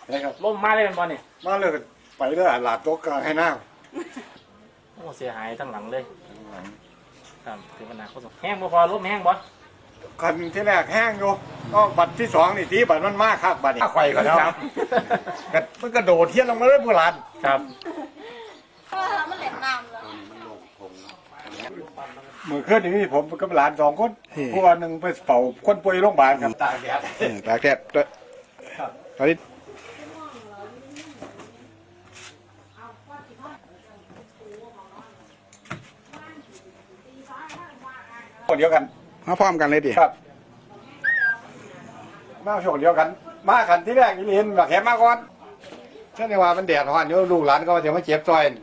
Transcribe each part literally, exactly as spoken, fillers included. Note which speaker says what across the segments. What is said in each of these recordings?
Speaker 1: นะครับล่มมาเลยเป็นบอลนี่
Speaker 2: มาเลยไปเลยหลาดโต๊ะกลางให้หน้า
Speaker 1: โอ้เสียหายทั้งหลังเลยครับถึงขนาดเขาแห้งบ่พอล่มแห้งบ่
Speaker 2: คันที่แรกแห้งอยู่ก็บัตรที่สองนี่ที่บัตรมันมากครับบัตรนี่ไข่กันแล้วมันกระโดดเทียนลงมาเลยโบราณ
Speaker 1: ครับ
Speaker 3: มันแหลมน้ำแล้ว
Speaker 2: มือขึ้นนี่ผมกับหลานสองคนผู้วันหนึ่งไปเป่าคนป่วยโรงพยาบาลครับตากแดด
Speaker 4: ตากแดดด้วยตอนนี้
Speaker 2: คนเดียวกัน
Speaker 4: มาพร้อมกันเลยดิ
Speaker 2: ครับมาช่วงเดียวกันมากันที่แรกนี่เห็นแบบแขกมาก่อนเช่นว่ามันแดดร้อนเดี๋ยวลูกหลานก็จะมาเจ็บซอย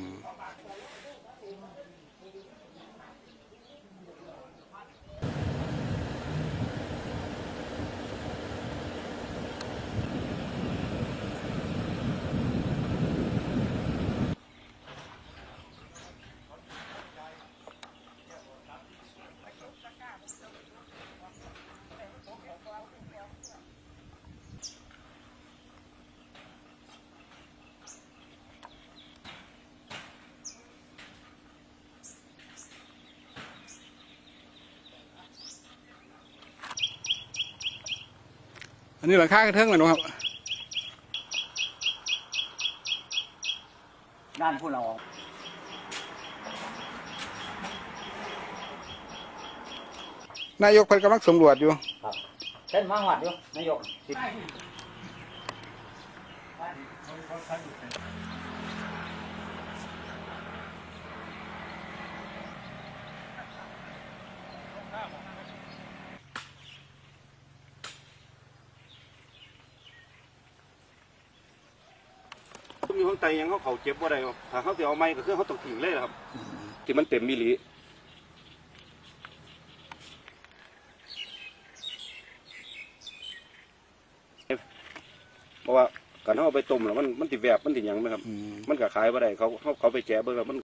Speaker 4: อันนี้หลังคากระเทิงเลยนะครับ
Speaker 1: ด้านพูดเรา
Speaker 4: นายกเพิ่นกำลังสำรวจอยู่
Speaker 1: ครับเส้นมาหวัดอยู่นายก
Speaker 5: มีห้องไตยังเขาเขาเจ็บว่าใดถ้าเขาจะเอาไม้ก็คือเขาต้องทิ้งเลยครับที่มันเต็มมิลิเพราะว่าการเขาเอาไปต้มแล้วมันมันติดแวบมันติดยังไหมครับมันก็ขายว่าใดเขาเขาเขาไปแกะเบิ่งแล้วมัน